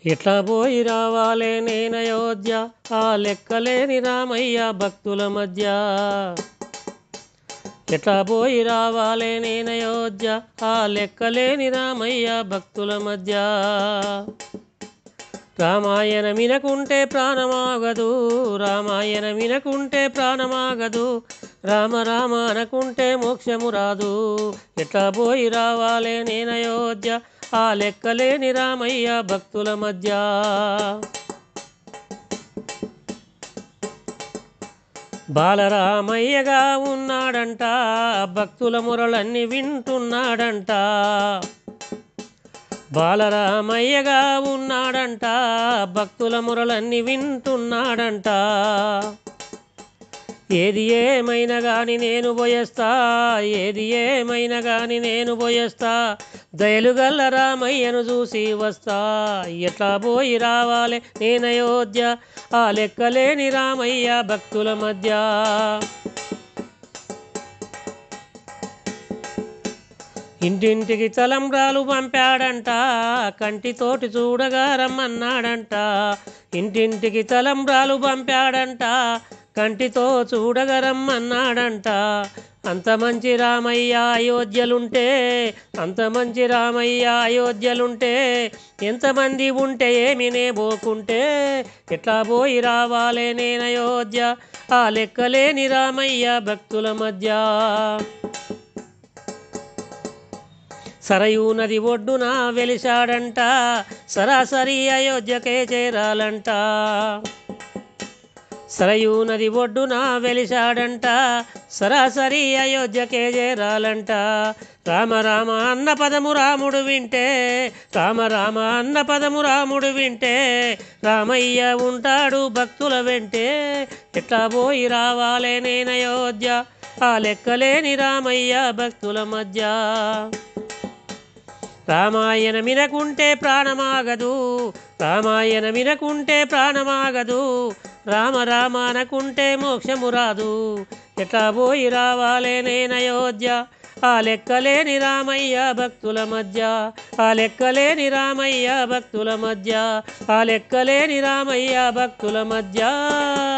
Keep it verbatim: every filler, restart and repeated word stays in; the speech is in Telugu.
ఎట్లా పోయి రావాలే నేనయోధ్య, ఆ లెక్కలేని రామయ్య భక్తుల మధ్య. ఎట్లా పోయి రావాలే నేనయోధ్య, ఆ లెక్కలేని రామయ్య భక్తుల మధ్య. రామాయణ వినకుంటే ప్రాణమాగదు, రామాయణ వినకుంటే ప్రాణమాగదు, రామ రామ అనకుంటే మోక్షము రాదు. ఎట్లా పోయి రావాలే నేనయోధ్య, ఆ లెక్కలేని రామయ్య భక్తుల మధ్య. బాలరామయ్యగా ఉన్నాడంట, భక్తుల మొరలన్నీ వింటున్నాడంట. బాలరామయ్యగా ఉన్నాడంట, భక్తుల మొరలన్నీ వింటున్నాడంట. ఏది ఏమైనా గాని నేను పోయేస్తా, ఏది ఏమైనా గాని నేను పోయేస్తా, దయలుగల్ల రామయ్యను చూసి వస్తా. ఎట్లా పోయి రావాలి నేనయోధ్య, ఆ లెక్కలేని రామయ్య భక్తుల మధ్య. ఇంటింటికి తలంబ్రాలు పంపాడంట, కంటితోటి చూడగా రమ్మన్నాడంట. ఇంటింటికి తలంబ్రాలు పంపాడంట, కంటితో చూడగా రమ్మన్నాడంట. అంత మంచి రామయ్య అయోధ్యలుంటే, అంత మంచి రామయ్య అయోధ్యలుంటే, ఎంతమంది ఉంటే ఏమినే పోకుంటే. ఎట్లా పోయి రావాలే నేనయోధ్య, ఆ లెక్కలేని రామయ్య భక్తుల మధ్య. సరయూ నది ఒడ్డున వెలిశాడంట, సరాసరి అయోధ్యకే చేరాలంట. సరయూ నది ఒడ్డున వెలిశాడంట, సరాసరి అయోధ్యకే చేరాలంట. రామ రామ అన్న పదము రాముడు వింటే, రామ రామ అన్న పదము రాముడు వింటే, రామయ్య ఉంటాడు భక్తుల వెంటే. ఎట్లా పోయి రావాలే నేనయోధ్య, ఆ లెక్కలేని రామయ్య భక్తుల మధ్య. రామాయణ వినకుంటే ప్రాణమాగదు, రామాయణ వినకుంటే ప్రాణమాగదు, రామ రామ అనకుంటే మోక్షము రాదు. ఎట్లా పోయి రావాలే నేనయోధ్య, ఆ లెక్కలేని రామయ్య భక్తుల మధ్య. ఆ లెక్కలేని రామయ్య భక్తుల మధ్య, ఆ లెక్కలేని రామయ్య భక్తుల మధ్య.